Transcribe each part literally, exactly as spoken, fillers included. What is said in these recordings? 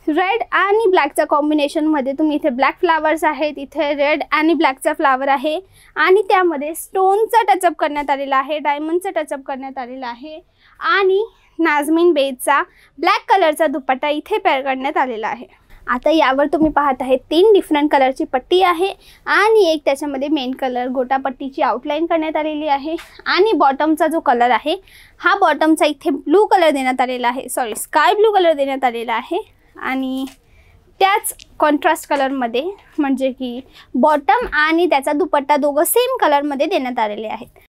Red आणि ब्लॅकचा कॉम्बिनेशनमध्ये तुम्ही इथे ब्लॅक फ्लावर्स आहेत, इथे रेड आणि ब्लॅकचा फ्लावर आहे आणि त्यामध्ये स्टोनचा टचअप करण्यात आलेला आहे, डायमंडचा टचअप करण्यात आलेला आहे आणि नाजमीन बेजचा ब्लॅक कलरचा दुपट्टा इथे पेअर करण्यात आलेला आहे। आता यावर तुम्ही पाहत आहे तीन डिफरंट कलरची पट्टी आहे आणि एक त्याच्यामध्ये मेन कलर गोटा पट्टीची आउटलाइन करण्यात आलेली आहे आणि बॉटमचा जो कलर आहे हा बॉटमचा इथे ब्लू कलर देण्यात आलेला आहे, सॉरी स्काय ब्लू कलर देण्यात आलेला आहे आणि त्याच कॉन्ट्रास्ट कलरमध्ये म्हणजे की बॉटम आणि त्याचा दुपट्टा दोघं सेम कलरमध्ये देण्यात आलेले आहेत।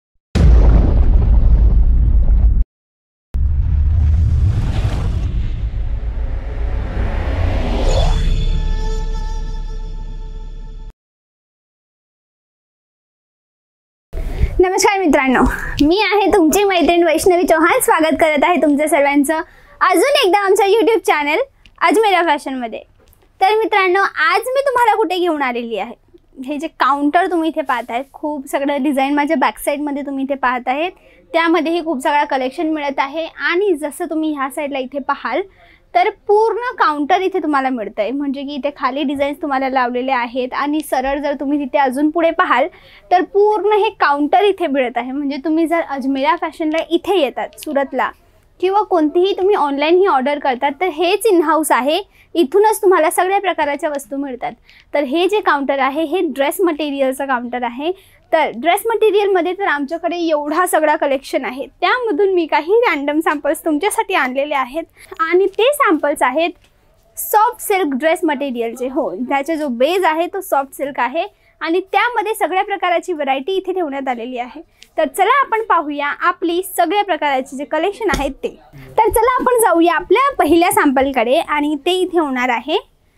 नमस्कार मित्रांनो, मी आहे तुमची मैत्रीण वैष्णवी चौहान। स्वागत करत आहे तुमच्या सर्वांचं अजून एकदा आमच्या यूट्यूब चॅनल अजमेरा फॅशनमध्ये। तर मित्रांनो, आज मी तुम्हाला कुठे घेऊन आलेली आहे, हे जे काउंटर तुम्ही इथे पाहत आहेत, खूप सगळं डिझाईन माझ्या बॅक साईडमध्ये तुम्ही इथे पाहत आहेत, त्यामध्येही खूप सगळा कलेक्शन मिळत आहे आणि जसं तुम्ही ह्या साईडला इथे पाहाल तर पूर्ण काउंटर इथे तुम्हाला मिळतंय, म्हणजे की इथे खाली डिझाईन्स तुम्हाला लावलेले आहेत आणि सरळ जर तुम्ही तिथे अजून पुढे पाहाल तर पूर्ण हे काउंटर इथे मिळत आहे। म्हणजे तुम्ही जर अजमेरा फॅशनला इथे येतात सुरतला किंवा कोणतीही तुम्ही ऑनलाईन ही ऑर्डर करतात तर हेच इन हाऊस आहे, इथूनच तुम्हाला सगळ्या प्रकारच्या वस्तू मिळतात। तर हे जे काउंटर आहे हे ड्रेस मटेरियलचं काउंटर आहे। तर ड्रेस मटेरियलमध्ये तर आमच्याकडे एवढा सगळा कलेक्शन आहे, त्यामधून मी काही रँडम सॅम्पल्स तुमच्यासाठी आणलेले आहेत आणि ते सॅम्पल्स आहेत सॉफ्ट सिल्क ड्रेस मटेरियलचे। हो, त्याचा जो बेस आहे तो सॉफ्ट सिल्क आहे आणि त्यामध्ये सगळ्या प्रकाराची व्हरायटी इथे ठेवण्यात आलेली आहे। तर चला आपण पाहूया आपली सगळ्या प्रकाराचे जे कलेक्शन आहेत ते। तर चला आपण जाऊया आपल्या पहिल्या सॅम्पलकडे आणि ते इथे होणार आहे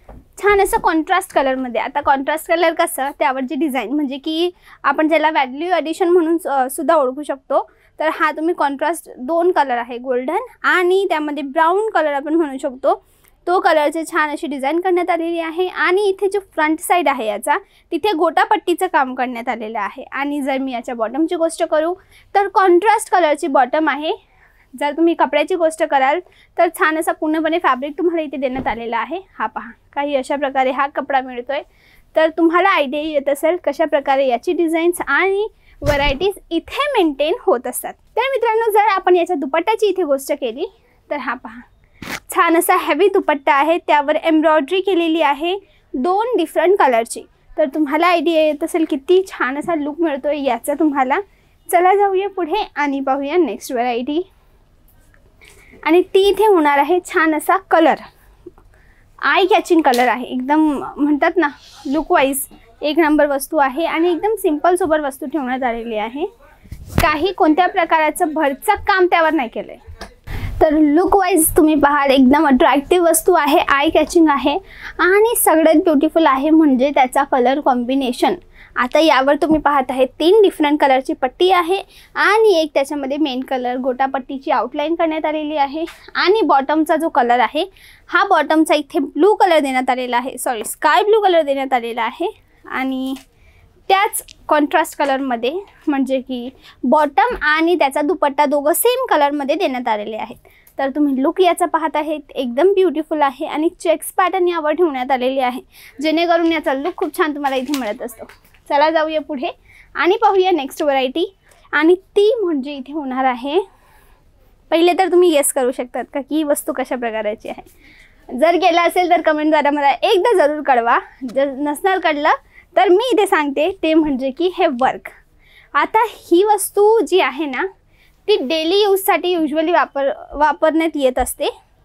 छान असं कॉन्ट्रास्ट कलरमध्ये। आता कॉन्ट्रास्ट कलर कसं, त्यावरची डिझाईन म्हणजे की आपण ज्याला व्हॅल्यू ॲडिशन म्हणून सुद्धा ओळखू शकतो। तर हा तुम्ही कॉन्ट्रास्ट दोन कलर आहे, गोल्डन आणि त्यामध्ये ब्राऊन कलर आपण म्हणू शकतो, तो कलरचे छान अशी डिझाईन करण्यात आलेली आहे आणि इथे जो फ्रंट साईड आहे याचा तिथे गोटापट्टीचं काम करण्यात आलेलं आहे। आणि जर मी याच्या बॉटमची गोष्ट करू तर कॉन्ट्रास्ट कलरची बॉटम आहे। जर तुम्ही कपड्याची गोष्ट कराल तर छान असा पूर्णपणे फॅब्रिक तुम्हाला इथे देण्यात आलेला आहे। हा पहा, काही अशा प्रकारे हा कपडा मिळतोय। तर तुम्हाला आयडिया येत असेल कशा प्रकारे याची डिझाईन्स आणि व्हरायटीज इथे मेंटेन होत असतात। तर मित्रांनो, जर आपण याच्या दुपट्ट्याची इथे गोष्ट केली तर हा पहा, छान असा हेवी दुपट्टा आहे, त्यावर एम्ब्रॉयडरी केलेली आहे दोन डिफरंट कलरची। तर तुम्हाला आयडिया येत असेल किती छान असा लुक मिळतोय याचा तुम्हाला। चला जाऊया पुढे आणि पाहूया नेक्स्ट व्हरायटी आणि ती इथे होणार आहे छान असा कलर, आय कॅचिंग कलर आहे, एकदम म्हणतात ना लुक वाईज एक नंबर वस्तू आहे आणि एकदम सिंपल सोबर वस्तू ठेवण्यात आलेली आहे, काही कोणत्या प्रकाराचं भरचक काम त्यावर नाही केलंय। तर लुक वाईज तुम्ही पाहाल एकदम अट्रॅक्टिव्ह वस्तू आहे, आय कॅचिंग आहे आणि सगळ्यात ब्युटिफुल आहे म्हणजे त्याचा कलर कॉम्बिनेशन। आता यावर तुम्ही पाहत आहे तीन डिफरंट कलरची पट्टी आहे आणि एक त्याच्यामध्ये मेन कलर गोटा पट्टीची आउटलाइन करण्यात आलेली आहे आणि बॉटमचा जो कलर आहे हा बॉटमचा इथे ब्लू कलर देण्यात आलेला आहे, सॉरी स्काय ब्लू कलर देण्यात आलेला आहे आणि त्याच कॉन्ट्रास्ट कलरमध्ये म्हणजे की बॉटम आणि त्याचा दुपट्टा दोघं सेम कलरमध्ये देण्यात आलेले आहेत। तर तुम्ही लुक याचा पाहत आहेत, एकदम ब्युटिफुल आहे आणि चेक्स पॅटर्न यावर ठेवण्यात आलेली आहे, जेणेकरून याचा लुक खूप छान तुम्हाला इथे मिळत असतो। चला जाऊया पुढे आणि पाहूया नेक्स्ट व्हरायटी आणि ती म्हणजे इथे होणार आहे, पहिले तर तुम्ही गेस करू शकतात का की ही वस्तू कशा प्रकाराची आहे। जर केलं असेल तर कमेंट द्वारा मला एकदा जरूर कळवा, जर नसणार कळलं तर मी इथे सांगते ते म्हणजे की हे वर्क। आता ही वस्तू जी आहे ना ती डेली यूजसाठी युजली वापर वापरण्यात येत असते,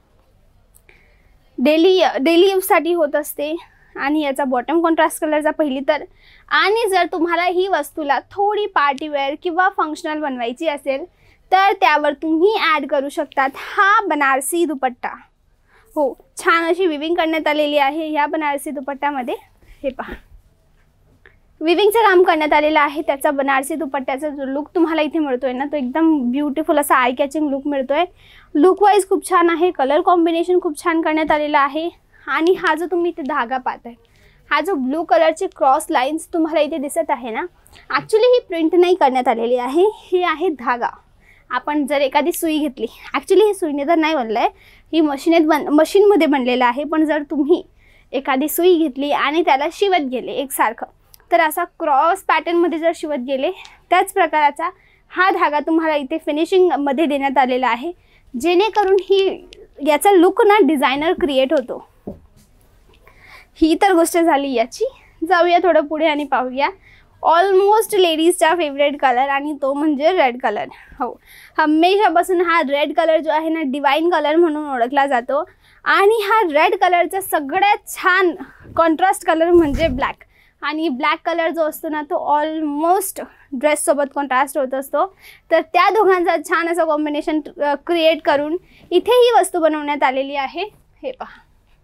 डेली डेली यूजसाठी होत असते आणि याचा बॉटम कॉन्ट्रास्ट कलरचा पहिली तर। आणि जर तुम्हाला ही वस्तूला थोडी पार्टीवेअर किंवा फंक्शनल बनवायची असेल तर त्यावर तुम्ही ॲड करू शकतात हा बनारसी दुपट्टा। हो, छान अशी विविंग करण्यात आलेली आहे ह्या बनारसी दुपट्ट्यामध्ये। हे पहा, विविंगचं काम करण्यात आलेलं आहे, त्याचा बनारसी दुपट्ट्याचा जो लुक तुम्हाला इथे मिळतोय ना तो एकदम ब्युटिफुल असा आय कॅचिंग लुक मिळतोय। लुक वाईज खूप छान आहे, कलर कॉम्बिनेशन खूप छान करण्यात आलेला आहे आणि हा जो तुम्ही इथे धागा पाहताय, हा जो ब्लू कलरचे क्रॉस लाईन्स तुम्हाला इथे दिसत आहे ना, ॲक्च्युली ही प्रिंट नाही करण्यात आलेली आहे, ही आहे धागा आपण जर एखादी सुई घेतली, ॲक्च्युली ही सुईने तर नाही बनलं आहे, ही मशीनेत बन मशीनमध्ये बनलेलं आहे, पण जर तुम्ही एखादी सुई घेतली आणि त्याला शिवत गेले एकसारखं, तर असा क्रॉस पॅटर्नमध्ये जर शिवत गेले, त्याच प्रकाराचा हा धागा तुम्हाला इथे फिनिशिंगमध्ये देण्यात आलेला आहे, जेणेकरून ही याचा लुक ना डिझायनर क्रिएट होतो. ही तर गोष्ट झाली याची. जाऊया थोडं पुढे आणि पाहूया ऑलमोस्ट लेडीजचा फेवरेट कलर, आणि तो म्हणजे रेड कलर. हो, हमेशापासून हा रेड कलर जो आहे ना डिवाइन कलर म्हणून ओळखला जातो. आणि हा रेड कलरचा सगळ्यात छान कॉन्ट्रास्ट कलर म्हणजे ब्लॅक. आणि ब्लॅक कलर जो असतो ना तो ऑलमोस्ट ड्रेससोबत कॉन्ट्रास्ट होत असतो. तर त्या दोघांचा छान असं कॉम्बिनेशन क्रिएट करून इथे ही वस्तू बनवण्यात आलेली आहे. हे पहा,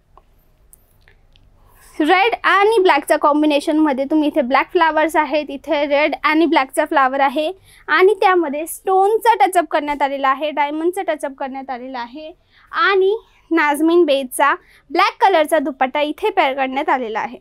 रेड आणि ब्लॅकच्या कॉम्बिनेशनमध्ये तुम्ही इथे ब्लॅक फ्लावर्स आहेत, इथे रेड आणि ब्लॅकचा फ्लावर आहे, आणि त्यामध्ये स्टोनचा टचअप करण्यात आलेला आहे, डायमंडचा टचअप करण्यात आलेला आहे, आणि नाजमीन बेजचा ब्लॅक कलरचा दुपट्टा इथे पेअर करण्यात आलेला आहे.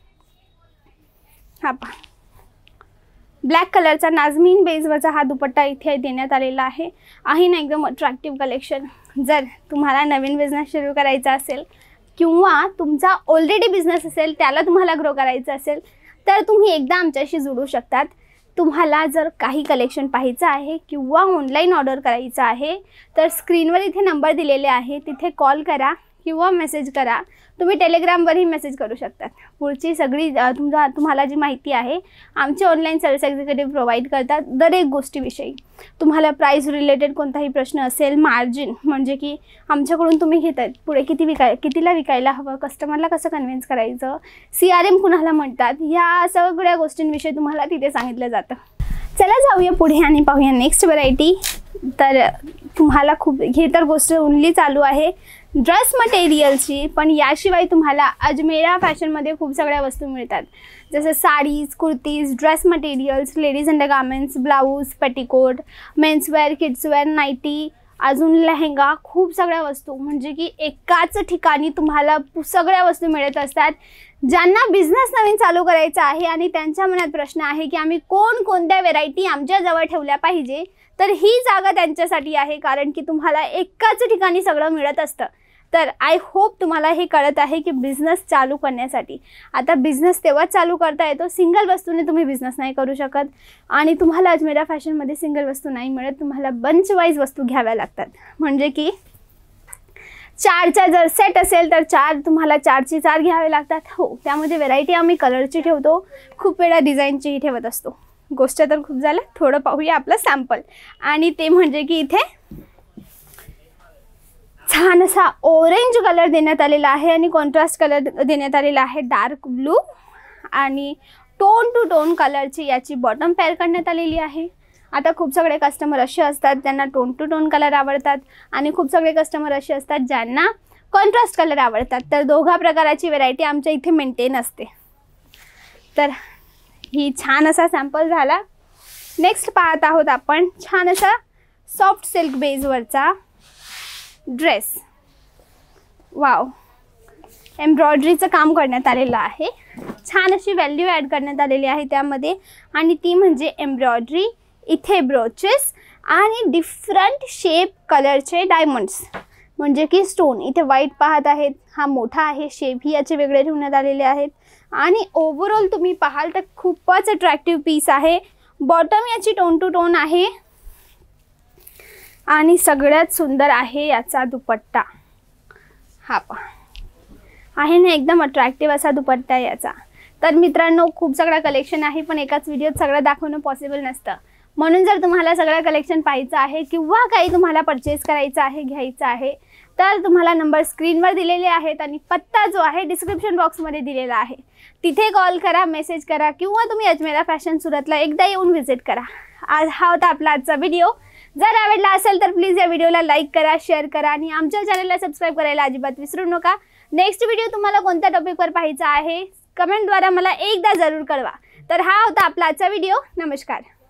हा पहा, ब्लॅक कलरचा नाजमीन बेजवरचा हा दुपट्टा इथे देण्यात आलेला आहे. आहे ना एकदम अट्रॅक्टिव्ह कलेक्शन. जर तुम्हाला नवीन बिझनेस सुरू करायचा असेल किंवा तुमचा ऑलरेडी बिझनेस असेल त्याला तुम्हाला ग्रो करायचं असेल तर तुम्ही एकदा आमच्याशी जोडू शकतात. तुम्हाला जर काही कलेक्शन पाहायचं आहे किंवा ऑनलाईन ऑर्डर करायचं आहे तर स्क्रीनवर इथे नंबर दिलेले आहे, तिथे कॉल करा किंवा मेसेज करा. तुम्ही टेलिग्रामवरही मेसेज करू शकतात. पुढची सगळी तुमचा तुम्हाला जी माहिती आहे आमचे ऑनलाईन सेल्स एक्झिक्युटिव्ह प्रोव्हाइड करतात दरेक गोष्टीविषयी. तुम्हाला प्राईस रिलेटेड कोणताही प्रश्न असेल, मार्जिन म्हणजे की आमच्याकडून तुम्ही घेत आहेत पुढे किती विकाय कितीला विकायला हवं, कस्टमरला कसं कन्व्हिन्स करायचं, सी आर एम कुणाला म्हणतात, ह्या सगळ्या गोष्टींविषयी तुम्हाला तिथे सांगितलं जातं. चला जाऊया पुढे आणि पाहूया नेक्स्ट व्हरायटी. तर तुम्हाला खूप हे तर गोष्ट ओनली चालू आहे ड्रेस मटेरियलची, पण याशिवाय तुम्हाला अजमेरा फॅशनमध्ये खूप सगळ्या वस्तू मिळतात, जसं saris, kurtis, dress materials, ladies undergarments, blouse, petticoat, menswear, kidswear, nighty, अजून लेहंगा, खूप सगळ्या वस्तू म्हणजे की एकाच ठिकाणी तुम्हाला सगळ्या वस्तू मिळत असतात. ज्यांना बिझनेस नवीन चालू करायचा आहे आणि त्यांच्या मनात प्रश्न आहे की आम्ही कोणकोणत्या व्हेरायटी आमच्याजवळ ठेवल्या पाहिजे, तर ही जागा त्यांच्यासाठी आहे, कारण की तुम्हाला एकाच ठिकाणी सगळं मिळत असतं. तर आय होप तुम्हाला हे कळत आहे की बिझनेस चालू करण्यासाठी आता बिझनेस तेव्हाच चालू करता येतो, सिंगल वस्तूने तुम्ही बिझनेस नाही करू शकत. आणि तुम्हाला अजमेरा फॅशनमध्ये सिंगल वस्तू नाही मिळत, तुम्हाला बंच वाईज वस्तू घ्याव्या लागतात. म्हणजे की चारचा जर सेट असेल तर चार तुम्हाला चारची चार घ्यावे लागतात. हो, त्यामध्ये व्हेरायटी आम्ही कलरची ठेवतो, खूप वेळा डिझाईनचीही ठेवत असतो. गोष्ट तर खूप झालं, थोडं पाहूया आपलं सॅम्पल. आणि ते म्हणजे की इथे छान असा ऑरेंज कलर देण्यात आलेला आहे आणि कॉन्ट्रास्ट कलर देण्यात आलेला आहे डार्क ब्लू, आणि टोन टू टोन कलरची याची बॉटम पेअर करण्यात आलेली आहे. आता खूप सगळे कस्टमर असे असतात ज्यांना टोन टू टोन कलर आवडतात आणि खूप सगळे कस्टमर असे असतात ज्यांना कॉन्ट्रास्ट कलर आवडतात. तर दोघा प्रकाराची व्हेरायटी आमच्या इथे मेंटेन असते. तर ही छान असा सॅम्पल झाला. नेक्स्ट पाहत आहोत आपण छान असा सॉफ्ट सिल्क बेसवरचा ड्रेस. वाव, एम्ब्रॉयडरीचं काम करण्यात आलेलं आहे, छान अशी व्हॅल्यू ॲड करण्यात आलेली आहे त्यामध्ये, आणि ती म्हणजे एम्ब्रॉयडरी, इथे ब्रोचेस आणि डिफरंट शेप कलरचे डायमंड्स म्हणजे की स्टोन. इथे व्हाईट पाहत आहेत, हा मोठा आहे, शेपही याचे वेगळे ठेवण्यात आलेले आहेत. आणि ओव्हरऑल तुम्ही पाहाल तर खूपच अट्रॅक्टिव्ह पीस आहे. बॉटम याची टोन टू टोन आहे आणि सगळ्यात सुंदर आहे याचा दुपट्टा. हा पहा, आहे ना एकदम अट्रॅक्टिव्ह असा दुपट्टा याचा. तर मित्रांनो, खूप सगळं कलेक्शन आहे पण एकाच व्हिडिओत सगळं दाखवणं पॉसिबल नसतं. म्हणून जर तुम्हाला सगळं कलेक्शन पाहायचं आहे किंवा काही तुम्हाला परचेस करायचं आहे, घ्यायचं आहे, तर तुम्हाला नंबर स्क्रीनवर दिलेले आहेत आणि पत्ता जो आहे डिस्क्रिप्शन बॉक्समध्ये दिलेला आहे. तिथे कॉल करा, मेसेज करा किंवा तुम्ही अजमेरा फॅशन सुरतला एकदा येऊन व्हिजिट करा. आज हा होता आपला आजचा व्हिडिओ. जर आवडला असेल तर प्लीज या व्हिडिओला लाईक करा, शेअर करा आणि आमच्या चॅनलला सबस्क्राईब करायला अजिबात विसरू नका. नेक्स्ट व्हिडिओ तुम्हाला कोणत्या टॉपिकवर पाहायचा आहे कमेंटद्वारा मला एकदा जरूर कळवा. तर हा होता आपला आजचा व्हिडिओ. नमस्कार.